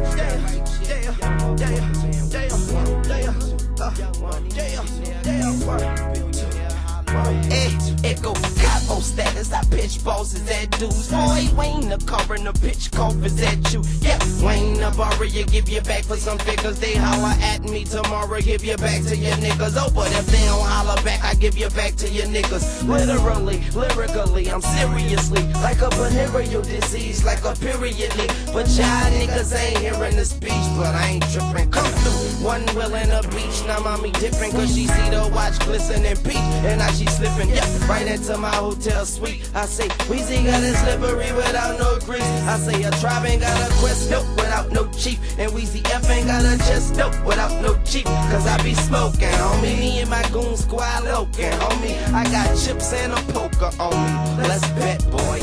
Echo capo status, I pitch bosses at dudes. Boy, Wayne the coroner, pitch coffers at you. Yeah, Wayne the borrower, you give you back for some figures. They holler at me tomorrow, give you back to your niggas. Oh, but if they don't holler back, I give you back to your niggas. Literally, lyrically, I'm seriously like a venereal disease, like a periodly. But y'all niggas ain't hearing the speech, but I ain't tripping. Come through, one wheel in the beach, now mommy dipping, cause she see the watch glisten and peach, and now she slipping, yeah, right into my hotel suite. I say, Weezy got his slippery without no grease. I say, a tribe ain't got a quest, nope, without no chief. And Weezy F ain't got a chest, nope, without no chief. Cause I be smoking, homie, me and my goon squad loking, homie. I got chips and a poker on me, let's bet, boy.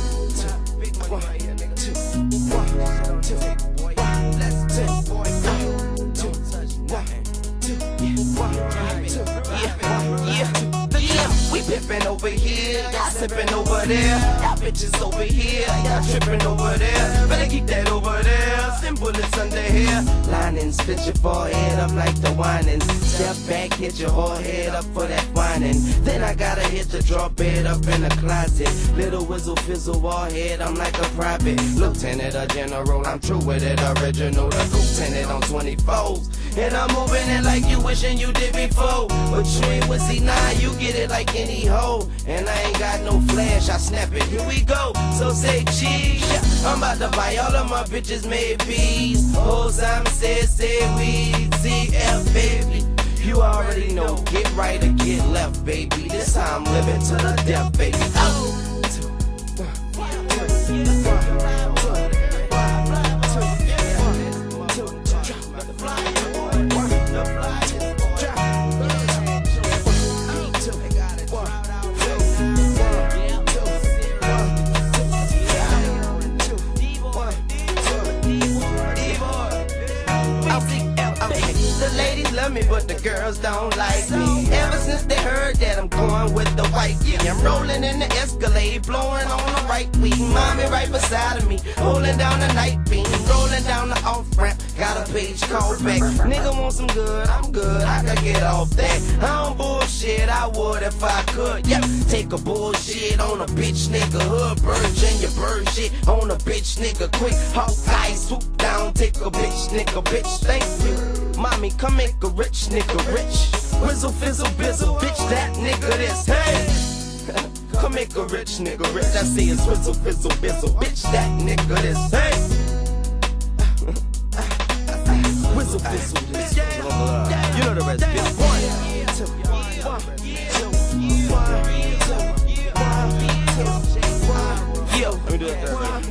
We pimpin' over here, y'all sippin' over there. Y'all bitches over here, y'all trippin' over there. Better keep that over there. Send bullets under here. Linings, split your forehead up like the whinings. Step back, hit your whole head up for that whining. Then I gotta hit the draw bed up in the closet. Little whizzle fizzle warhead, I'm like a private lieutenant or general. I'm true with it, original. The lieutenant on 24s. And I'm moving it like you wishing you did before. But you ain't with C9, you get it like any hoe. And I ain't got no flash, I snap it, here we go. So say cheese, yeah. I'm about to buy all of my bitches made bees. Hoes, I'm say Weezy F, baby. You already know, get right or get left, baby. This how I'm living to the death, baby. Oh. Me, but the girls don't like me. Ever since they heard that I'm going with the white key, I'm rolling in the Escalade, blowing on the right weed. Mommy right beside of me, holding down the night beam, rolling down the off ramp. Got a page called back. Nigga want some good, I'm good. I could get off that. I don't bullshit, I would if I could. Yep, take a bullshit on a bitch nigga. Hood virgin, your bird shit on a bitch nigga. Quick Hawkeye, swoop down, take a bitch nigga, bitch. Thank you. Mommy, come make a rich nigga rich. Whizzle, fizzle, bizzle, bitch, that nigga this. Hey, come make a rich nigga rich. I see it's whizzle, fizzle, bizzle, bitch, that nigga this. Hey, whizzle, fizzle, this. You know the rest, bitch. 1, 2, 1, 2, 1, 2, 1. Yo, let me do it there.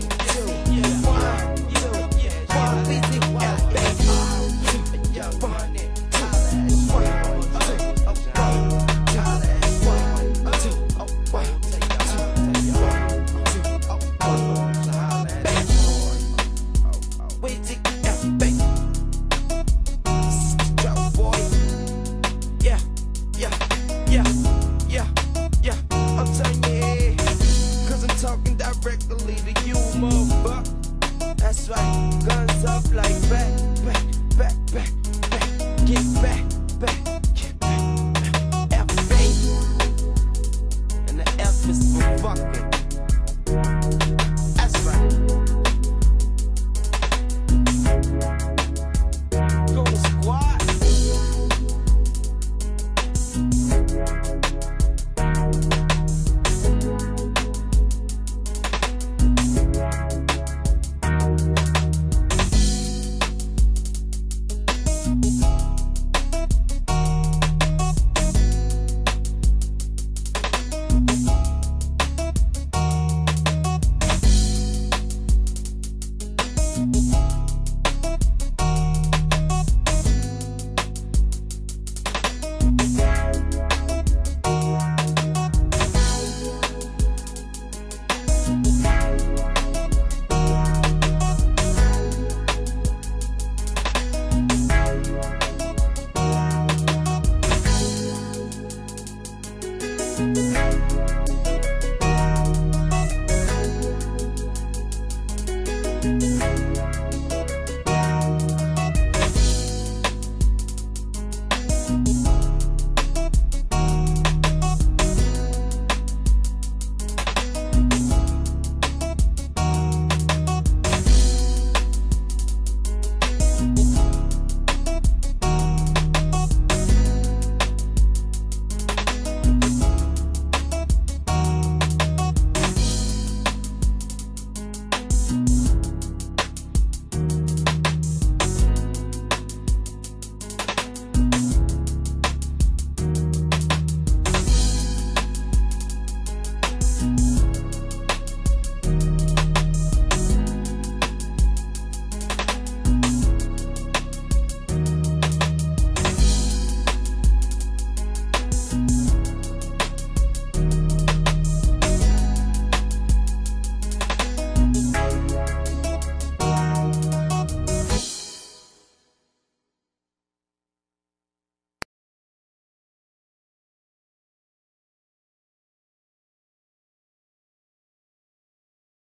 Directly to you, motherfucker. That's right, guns up like that.